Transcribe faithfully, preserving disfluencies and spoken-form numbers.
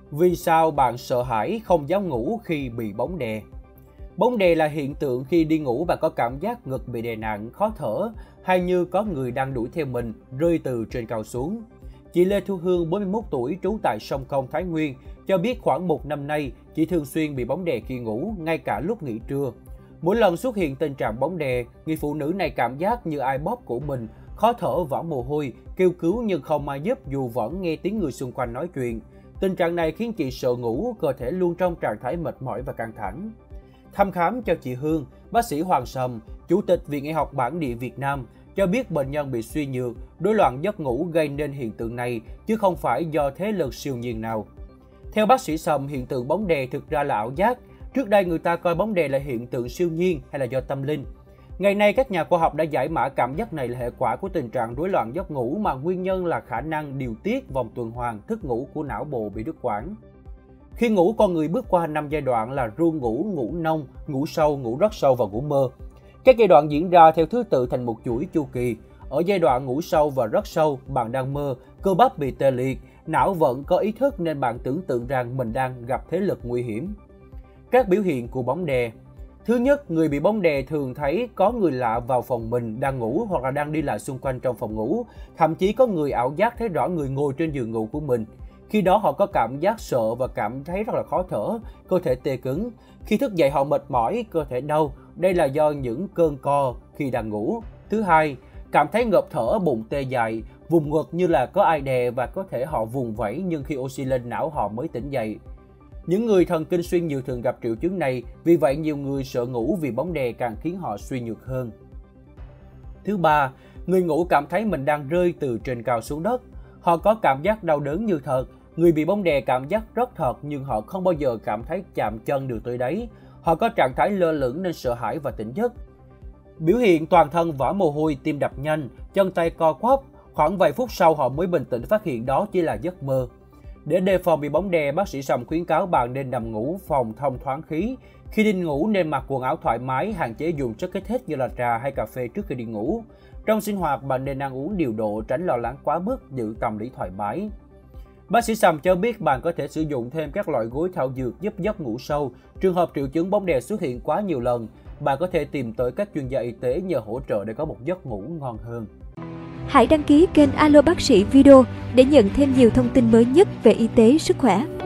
Vì sao bạn sợ hãi không dám ngủ khi bị bóng đè? Bóng đè là hiện tượng khi đi ngủ bạn có cảm giác ngực bị đè nặng, khó thở hay như có người đang đuổi theo mình, rơi từ trên cao xuống. Chị Lê Thu Hương, bốn mươi mốt tuổi, trú tại Sông Công, Thái Nguyên, cho biết khoảng một năm nay, chị thường xuyên bị bóng đè khi ngủ, ngay cả lúc nghỉ trưa. Mỗi lần xuất hiện tình trạng bóng đè, người phụ nữ này cảm giác như ai bóp cổ mình, khó thở, vã mồ hôi, kêu cứu nhưng không ai giúp dù vẫn nghe tiếng người xung quanh nói chuyện. Tình trạng này khiến chị sợ ngủ, cơ thể luôn trong trạng thái mệt mỏi và căng thẳng. Thăm khám cho chị Hương, bác sĩ Hoàng Sầm, Chủ tịch Viện Y học Bản địa Việt Nam, cho biết bệnh nhân bị suy nhược, rối loạn giấc ngủ gây nên hiện tượng này, chứ không phải do thế lực siêu nhiên nào. Theo bác sĩ Sầm, hiện tượng bóng đè thực ra là ảo giác. Trước đây người ta coi bóng đè là hiện tượng siêu nhiên hay là do tâm linh. Ngày nay, các nhà khoa học đã giải mã cảm giác này là hệ quả của tình trạng rối loạn giấc ngủ mà nguyên nhân là khả năng điều tiết vòng tuần hoàn thức ngủ của não bộ bị đứt quãng. Khi ngủ, con người bước qua năm giai đoạn là ru ngủ, ngủ nông, ngủ sâu, ngủ rất sâu và ngủ mơ. Các giai đoạn diễn ra theo thứ tự thành một chuỗi chu kỳ. Ở giai đoạn ngủ sâu và rất sâu, bạn đang mơ, cơ bắp bị tê liệt, não vẫn có ý thức nên bạn tưởng tượng rằng mình đang gặp thế lực nguy hiểm. Các biểu hiện của bóng đè. Thứ nhất, người bị bóng đè thường thấy có người lạ vào phòng mình đang ngủ hoặc là đang đi lại xung quanh trong phòng ngủ. Thậm chí có người ảo giác thấy rõ người ngồi trên giường ngủ của mình. Khi đó họ có cảm giác sợ và cảm thấy rất là khó thở, cơ thể tê cứng. Khi thức dậy họ mệt mỏi, cơ thể đau. Đây là do những cơn co khi đang ngủ. Thứ hai, cảm thấy ngộp thở, bụng tê dại, vùng ngực như là có ai đè và có thể họ vùng vẫy nhưng khi oxy lên não họ mới tỉnh dậy. Những người thần kinh suy nhược thường gặp triệu chứng này, vì vậy nhiều người sợ ngủ vì bóng đè càng khiến họ suy nhược hơn. Thứ ba, người ngủ cảm thấy mình đang rơi từ trên cao xuống đất. Họ có cảm giác đau đớn như thật. Người bị bóng đè cảm giác rất thật nhưng họ không bao giờ cảm thấy chạm chân được tới đáy. Họ có trạng thái lơ lửng nên sợ hãi và tỉnh giấc. Biểu hiện toàn thân vã mồ hôi, tim đập nhanh, chân tay co quắp. Khoảng vài phút sau họ mới bình tĩnh phát hiện đó chỉ là giấc mơ. Để đề phòng bị bóng đè, bác sĩ Sầm khuyến cáo bạn nên nằm ngủ phòng thông thoáng khí. Khi đi ngủ nên mặc quần áo thoải mái, hạn chế dùng chất kích thích như là trà hay cà phê trước khi đi ngủ. Trong sinh hoạt, bạn nên ăn uống điều độ, tránh lo lắng quá mức, giữ tâm lý thoải mái. Bác sĩ Sầm cho biết bạn có thể sử dụng thêm các loại gối thảo dược giúp giấc ngủ sâu. Trường hợp triệu chứng bóng đè xuất hiện quá nhiều lần, bạn có thể tìm tới các chuyên gia y tế nhờ hỗ trợ để có một giấc ngủ ngon hơn. Hãy đăng ký kênh Alo Bác sĩ Video để nhận thêm nhiều thông tin mới nhất về y tế, sức khỏe.